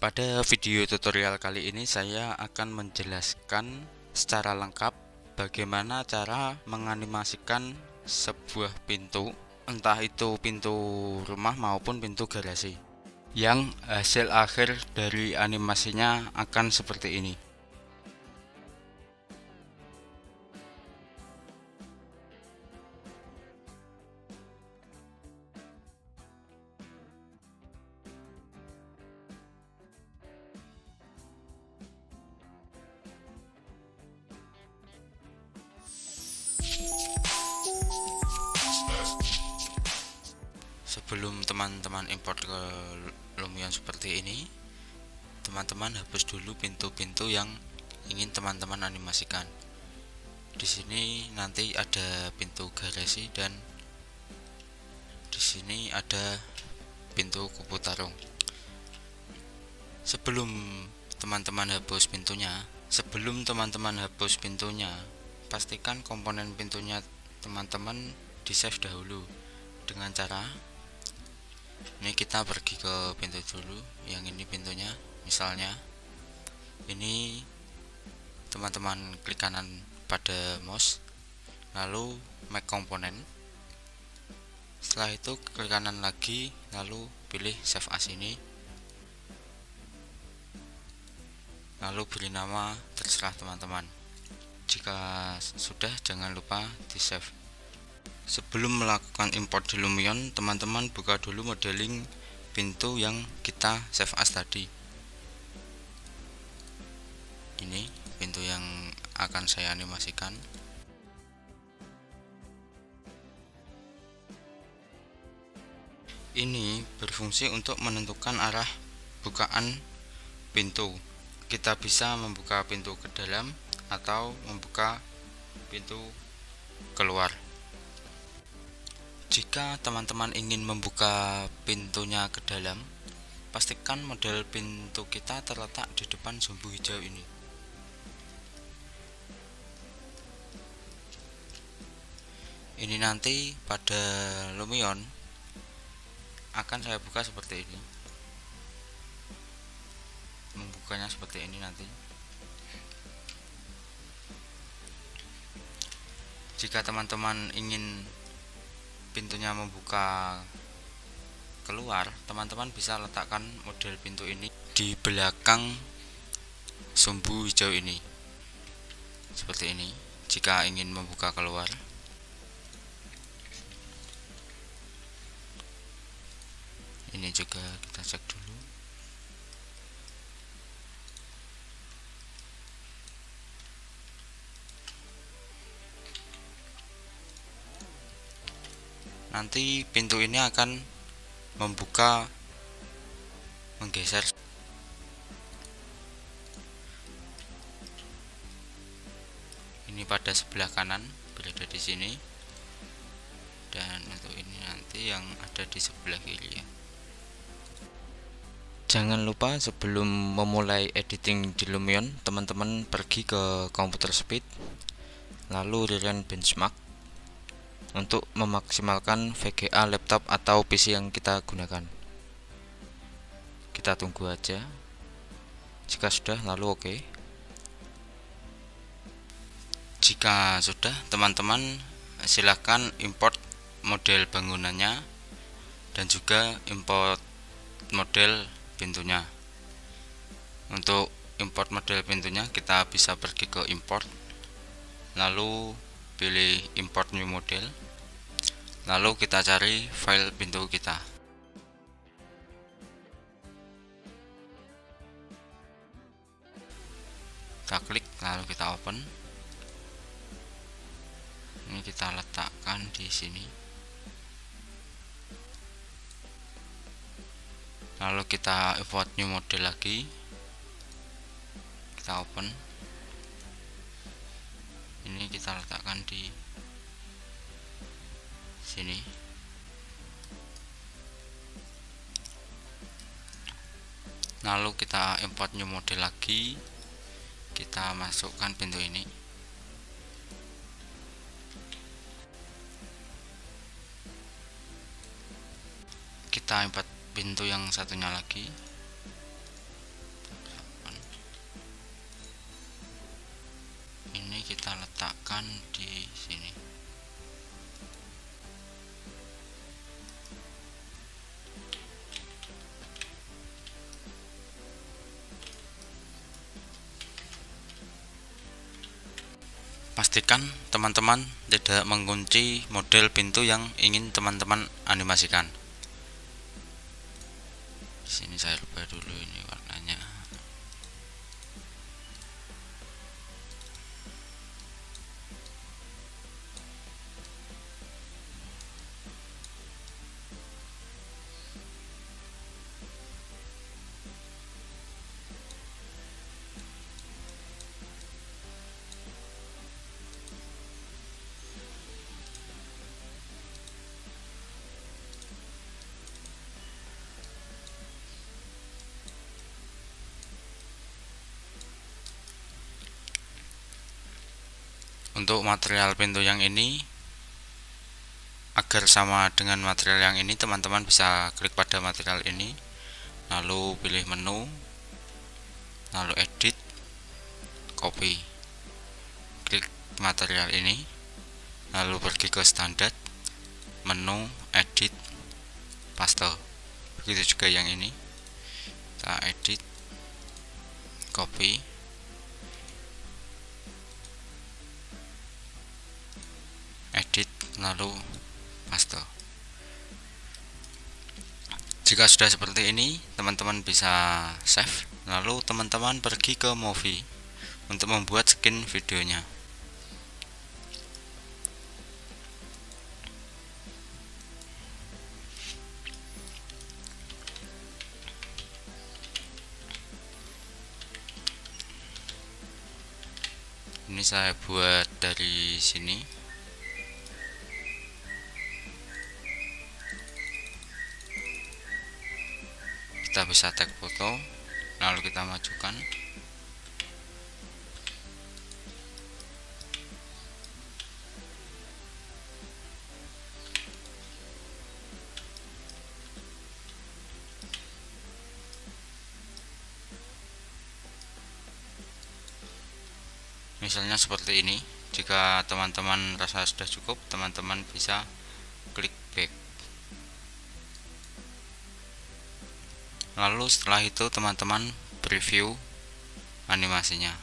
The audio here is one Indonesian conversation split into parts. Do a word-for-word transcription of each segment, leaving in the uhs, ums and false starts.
Pada video tutorial kali ini saya akan menjelaskan secara lengkap bagaimana cara menganimasikan sebuah pintu, entah itu pintu rumah maupun pintu garasi, yang hasil akhir dari animasinya akan seperti ini. Sebelum teman-teman import ke Lumion seperti ini, teman-teman hapus dulu pintu-pintu yang ingin teman-teman animasikan. Di sini nanti ada pintu garasi dan di sini ada pintu kupu tarung. Sebelum teman-teman hapus pintunya, sebelum teman-teman hapus pintunya, pastikan komponen pintunya teman-teman di save dahulu dengan cara ini. Kita pergi ke pintu dulu, yang ini pintunya, misalnya ini teman-teman klik kanan pada mouse, lalu make komponen. Setelah itu klik kanan lagi, lalu pilih save as ini, lalu beri nama terserah teman-teman. Jika sudah, jangan lupa di save. Sebelum melakukan import di Lumion, teman-teman buka dulu modeling pintu yang kita save as tadi. Ini pintu yang akan saya animasikan. Ini berfungsi untuk menentukan arah bukaan pintu. Kita bisa membuka pintu ke dalam atau membuka pintu keluar. Jika teman-teman ingin membuka pintunya ke dalam, pastikan model pintu kita terletak di depan sumbu hijau ini. Ini nanti pada Lumion akan saya buka seperti ini. Membukanya seperti ini nanti. Jika teman-teman ingin pintunya membuka keluar, teman-teman bisa letakkan model pintu ini di belakang sumbu hijau ini seperti ini. Jika ingin membuka keluar, ini juga kita cek dulu. Nanti pintu ini akan membuka menggeser. Ini pada sebelah kanan berada di sini, dan untuk ini nanti yang ada di sebelah kiri ya. Jangan lupa sebelum memulai editing di Lumion, teman-teman pergi ke Computer Speed, lalu rerun benchmark untuk memaksimalkan V G A laptop atau P C yang kita gunakan. Kita tunggu aja. Jika sudah, lalu oke. Okay. Jika sudah, teman-teman silahkan import model bangunannya dan juga import model pintunya. Untuk import model pintunya, kita bisa pergi ke import, lalu pilih import new model, lalu kita cari file pintu kita. Kita klik, lalu kita open. Ini kita letakkan di sini, lalu kita import new model lagi, kita open. Ini kita letakkan di sini. Lalu kita import new model lagi, kita masukkan pintu ini. Kita import pintu yang satunya lagi, Ini kita letakkan di sini. Pastikan teman-teman tidak mengunci model pintu yang ingin teman-teman animasikan. Di sini saya rubah dulu ini warnanya. Untuk material pintu yang ini, agar sama dengan material yang ini, teman-teman bisa klik pada material ini, lalu pilih menu, lalu edit, copy, klik material ini, lalu pergi ke standar, menu, edit, paste. Begitu juga yang ini, kita edit, copy, edit, lalu paste. Jika sudah seperti ini, teman-teman bisa save, lalu teman-teman pergi ke movie untuk membuat skin videonya. Ini saya buat dari sini. Kita bisa tag foto, lalu kita majukan. Misalnya seperti ini. Jika teman-teman rasa sudah cukup, teman-teman bisa klik back. Lalu setelah itu teman-teman preview animasinya.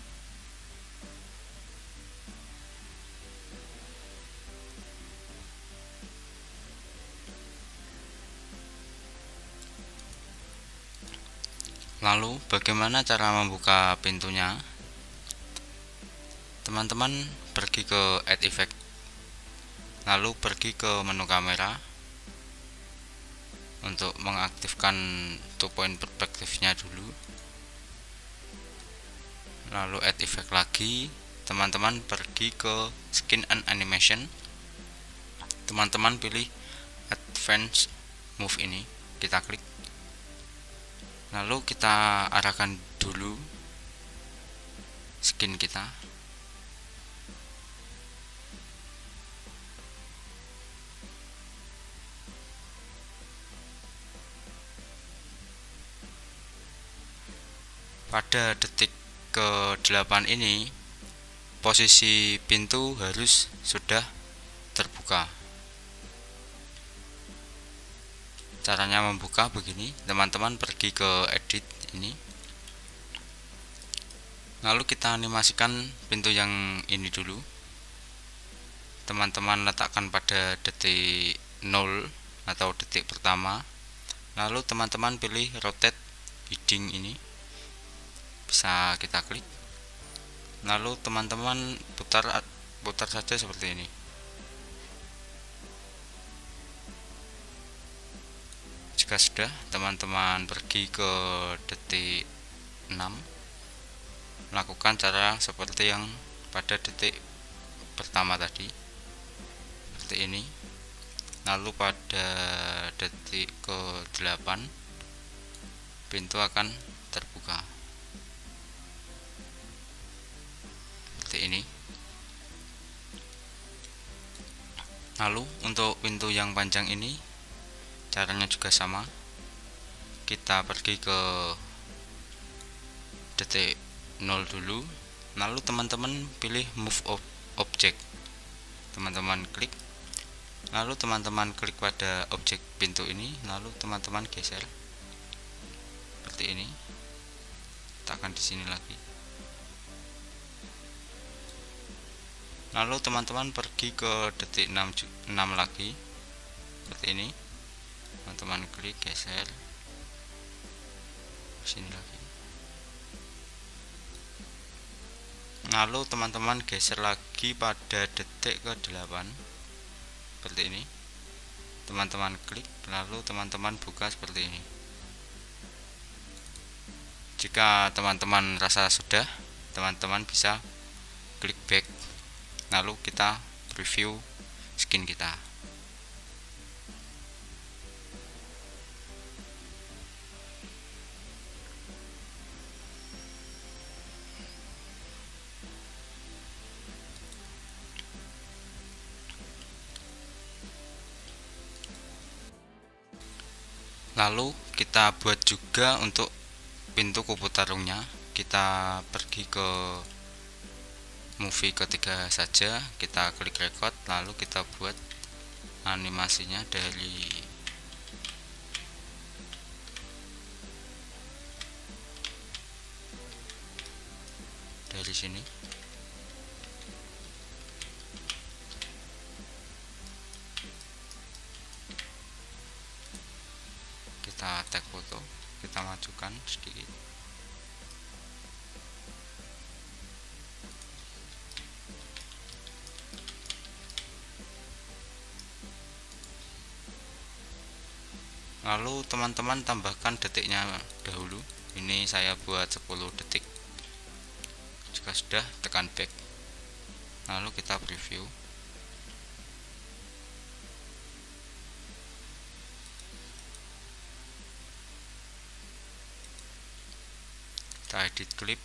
Lalu bagaimana cara membuka pintunya? Teman-teman pergi ke add effect, lalu pergi ke menu kamera untuk mengaktifkan two point perspektifnya dulu, lalu add effect lagi. Teman-teman pergi ke skin and animation, teman-teman pilih advance move ini, kita klik, lalu kita arahkan dulu skin kita. Pada detik ke delapan ini, posisi pintu harus sudah terbuka. Caranya membuka begini, teman-teman pergi ke edit ini, lalu kita animasikan pintu yang ini dulu. Teman-teman letakkan pada detik nol atau detik pertama, lalu teman-teman pilih rotate heading ini, bisa kita klik, lalu teman-teman putar putar saja seperti ini. Jika sudah, teman-teman pergi ke detik enam, lakukan cara seperti yang pada detik pertama tadi, seperti ini. Lalu pada detik ke delapan, pintu akan terbuka seperti ini. Lalu untuk pintu yang panjang ini caranya juga sama, kita pergi ke detik nol dulu, Lalu teman-teman pilih move object, teman-teman klik, lalu teman-teman klik pada objek pintu ini, lalu teman-teman geser seperti ini, tekan di sini lagi. Lalu teman-teman pergi ke detik enam lagi seperti ini, teman-teman klik, geser sini lagi. Lalu teman-teman geser lagi pada detik ke delapan seperti ini, teman-teman klik, lalu teman-teman buka seperti ini. Jika teman-teman rasa sudah, teman-teman bisa klik back, lalu kita preview skin kita. Lalu kita buat juga untuk pintu kupu tarungnya. Kita pergi ke movie ketiga saja, kita klik record, lalu kita buat animasinya dari dari sini. Kita tag foto, kita majukan sedikit. Lalu teman-teman tambahkan detiknya dahulu. Ini saya buat sepuluh detik. Jika sudah, tekan back, lalu kita preview. Kita edit klip,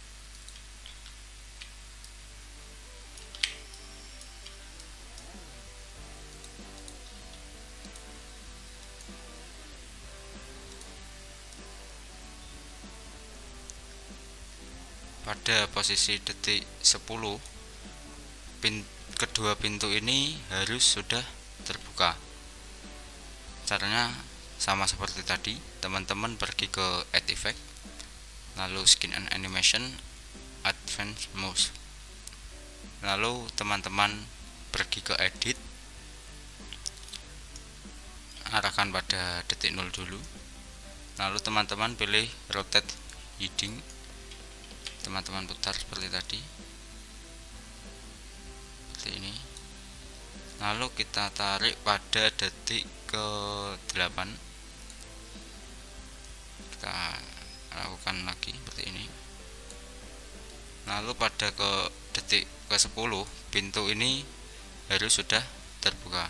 pada posisi detik sepuluh pin, kedua pintu ini harus sudah terbuka. Caranya sama seperti tadi, teman-teman pergi ke add effect, lalu skin and animation, advanced mouse, lalu teman-teman pergi ke edit, arahkan pada detik nol dulu, lalu teman-teman pilih rotate heading, teman-teman putar seperti tadi, seperti ini, lalu kita tarik pada detik ke delapan, kita lakukan lagi seperti ini, lalu pada ke detik ke sepuluh pintu ini harus sudah terbuka.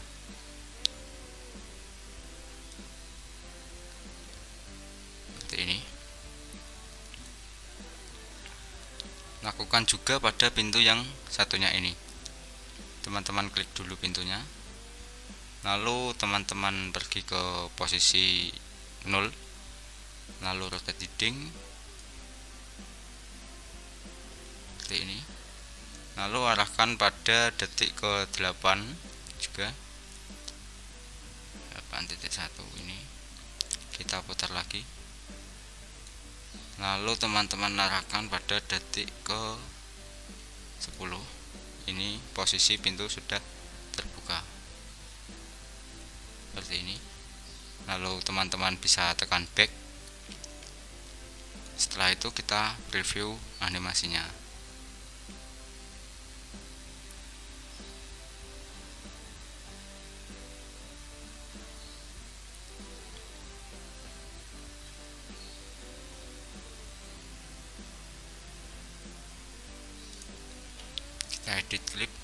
Seperti ini. Lakukan juga pada pintu yang satunya ini. Teman-teman klik dulu pintunya, lalu teman-teman pergi ke posisi nol, lalu rotate heading seperti ini, lalu arahkan pada detik ke delapan juga, delapan titik satu ini, kita putar lagi, lalu teman-teman arahkan pada detik ke sepuluh. Ini posisi pintu sudah terbuka seperti ini. Lalu teman-teman bisa tekan back. Setelah itu kita preview animasinya. Kita edit klip,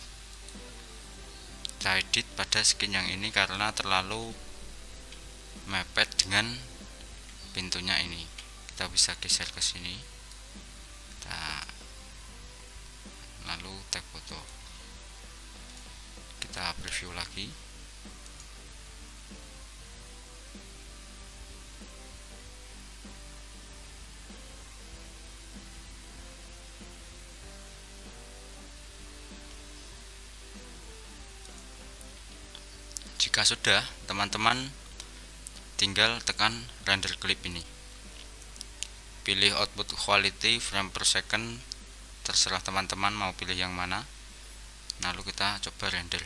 kita edit pada skin yang ini karena terlalu mepet dengan pintunya ini. Kita bisa geser ke sini, kita lalu tag foto, kita preview lagi. Jika sudah, teman-teman tinggal tekan render clip ini. Pilih output quality frame per second, terserah teman-teman mau pilih yang mana. Lalu kita coba render.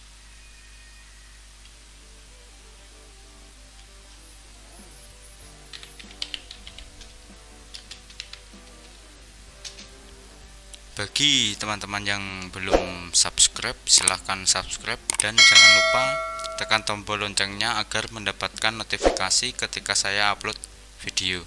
Bagi teman-teman yang belum subscribe, silahkan subscribe dan jangan lupa tekan tombol loncengnya agar mendapatkan notifikasi ketika saya upload video.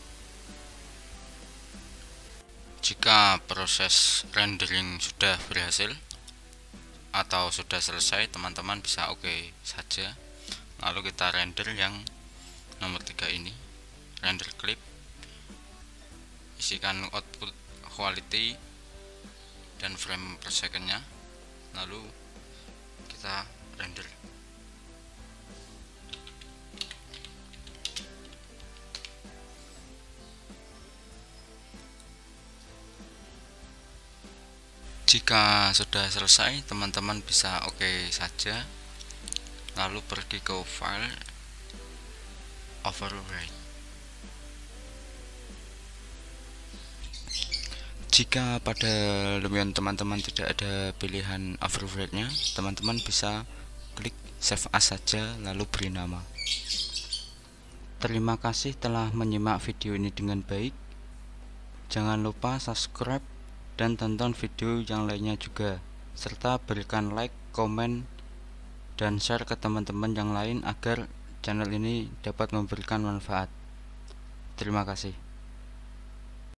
Jika proses rendering sudah berhasil atau sudah selesai, teman-teman bisa oke okay saja. Lalu kita render yang nomor tiga ini, render clip. Isikan output quality dan frame per secondnya, lalu kita render. Jika sudah selesai, teman-teman bisa oke okay saja, lalu pergi ke file, overwrite. Jika pada Lumion teman-teman tidak ada pilihan overwrite-nya, teman-teman bisa klik save as saja lalu beri nama. Terima kasih telah menyimak video ini dengan baik. Jangan lupa subscribe dan tonton video yang lainnya juga, serta berikan like, komen, dan share ke teman-teman yang lain agar channel ini dapat memberikan manfaat. Terima kasih.